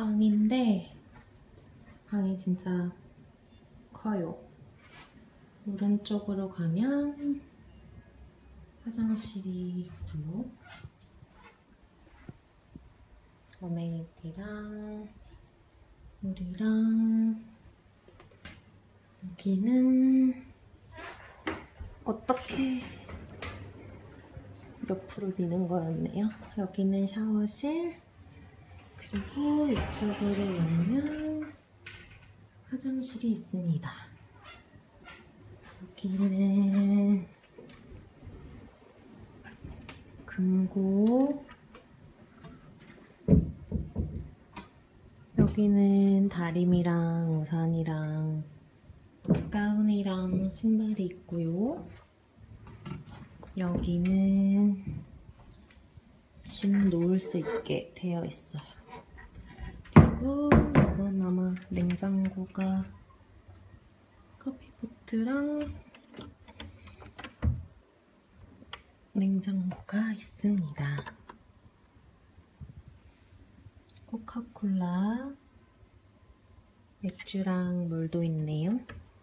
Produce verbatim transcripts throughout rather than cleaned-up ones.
방인데 방이 진짜 커요. 오른쪽으로 가면 화장실이 있고요. 어메니티랑 물이랑 여기는 어떻게 옆으로 미는 거였네요. 여기는 샤워실, 그리고 이쪽으로 오면 화장실이 있습니다. 여기는 금고, 여기는 다림이랑 우산이랑 가운이랑 신발이 있고요. 여기는 짐 놓을 수 있게 되어 있어요. 그리고 이건 아마 냉장고가 커피포트랑 냉장고가 있습니다. 코카콜라, 맥주랑 물도 있네요.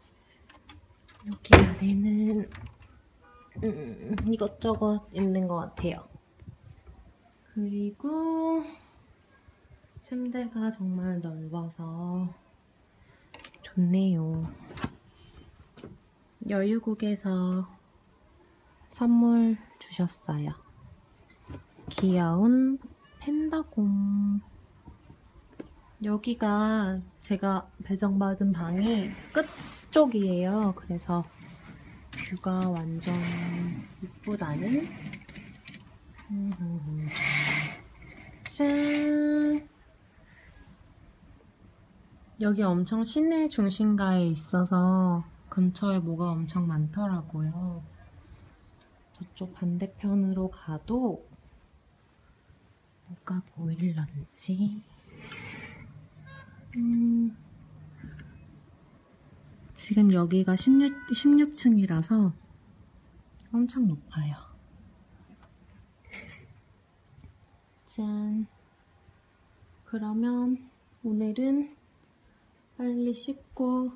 여기 아래는 음, 이것저것 있는 것 같아요. 그리고 침대가 정말 넓어서 좋네요. 여유국에서 선물 주셨어요. 귀여운 팬다공. 여기가 제가 배정받은 방이 끝쪽이에요. 그래서 뷰가 완전 이쁘다는. 짠! 여기 엄청 시내 중심가에 있어서 근처에 뭐가 엄청 많더라고요. 저쪽 반대편으로 가도 뭐가 보일런지. 음, 지금 여기가 십육, 십육 층이라서 엄청 높아요. 짠. 그러면 오늘은 빨리 씻고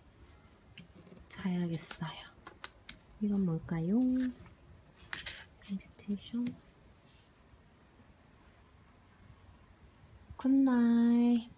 자야겠어요. 이건 뭘까요? 인비테이션. 굿나잇.